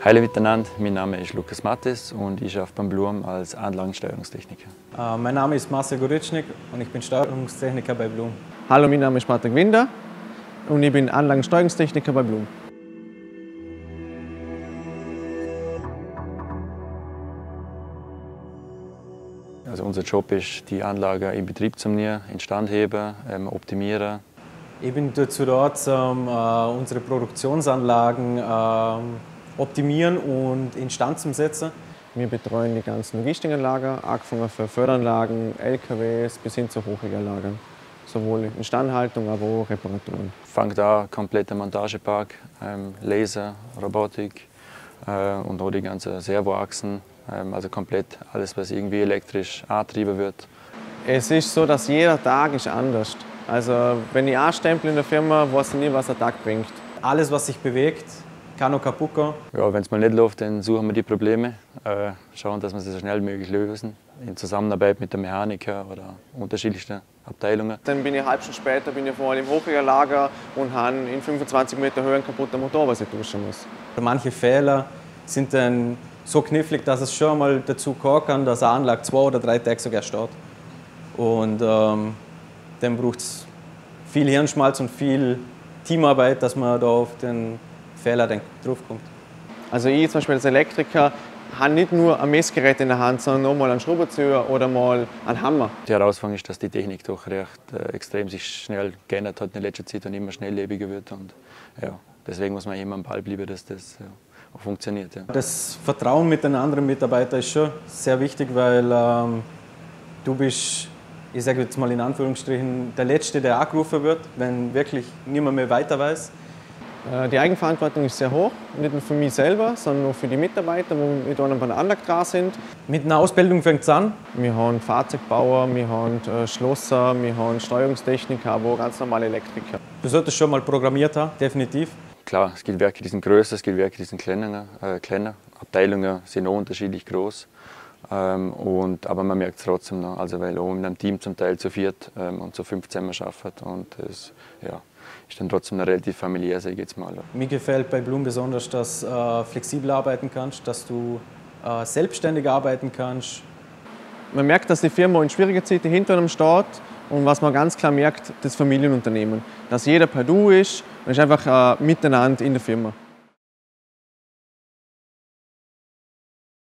Hallo miteinander, mein Name ist Lukas Mattes und ich arbeite beim Blum als Anlagensteuerungstechniker. Mein Name ist Marcel Goritschnik und ich bin Steuerungstechniker bei Blum. Hallo, mein Name ist Patrick Winder und ich bin Anlagensteuerungstechniker bei Blum. Also unser Job ist, die Anlage in Betrieb zu nehmen, instand heben, optimieren. Ich bin dazu da, unsere Produktionsanlagen optimieren und instand zu setzen. Wir betreuen die ganzen Logistikanlagen, angefangen von Förderanlagen, LKWs bis hin zu Hochregallagen. Sowohl Instandhaltung, aber auch Reparaturen. Fängt an, kompletter Montagepark, Laser, Robotik und auch die ganzen Servoachsen. Also komplett alles, was irgendwie elektrisch angetrieben wird. Es ist so, dass jeder Tag ist anders. Also wenn ich anstempel in der Firma, weiß ich nie, was der Tag bringt. Alles, was sich bewegt, kann auch kaputt gehen. Ja, wenn es mal nicht läuft, dann suchen wir die Probleme, schauen, dass wir sie so schnell wie möglich lösen. In Zusammenarbeit mit den Mechanikern oder unterschiedlichsten Abteilungen. Dann bin ich eine halbe Stunde später vor allem im Hochregallager und habe in 25 Meter Höhe einen kaputten Motor, was ich tauschen muss. Manche Fehler sind dann so knifflig, dass es schon mal dazu kommen kann, dass eine Anlage 2 oder 3 Tage sogar steht. Und dann braucht es viel Hirnschmalz und viel Teamarbeit, dass man da auf den Fehler draufkommt. Also ich zum Beispiel als Elektriker habe nicht nur ein Messgerät in der Hand, sondern auch mal einen Schraubenzieher oder mal einen Hammer. Die Herausforderung ist, dass die Technik doch recht extrem sich schnell geändert hat in letzter Zeit und immer schnelllebiger wird. Und, ja, deswegen muss man immer am Ball bleiben, dass das auch funktioniert. Ja. Das Vertrauen mit den anderen Mitarbeitern ist schon sehr wichtig, weil du bist, ich sage jetzt mal in Anführungsstrichen, der Letzte, der angerufen wird, wenn wirklich niemand mehr weiter weiß. Die Eigenverantwortung ist sehr hoch, nicht nur für mich selber, sondern auch für die Mitarbeiter, die mit einem bei der Anlage dran sind. Mit einer Ausbildung fängt es an. Wir haben Fahrzeugbauer, wir haben Schlosser, wir haben Steuerungstechniker, aber auch ganz normale Elektriker. Du solltest schon mal programmiert haben, definitiv. Klar, es gibt Werke, die sind größer, es gibt Werke, die sind kleiner. Abteilungen sind auch unterschiedlich groß. Aber man merkt es trotzdem noch, also weil auch in einem Team zum Teil zu 4 und zu 5 zusammen arbeitet. Und es ist dann trotzdem noch relativ familiär, sage ich jetzt mal. Mir gefällt bei Blum besonders, dass du flexibel arbeiten kannst, dass du selbstständig arbeiten kannst. Man merkt, dass die Firma in schwierigen Zeiten hinter einem steht und was man ganz klar merkt, das Familienunternehmen. Dass jeder per Du ist und ist einfach miteinander in der Firma.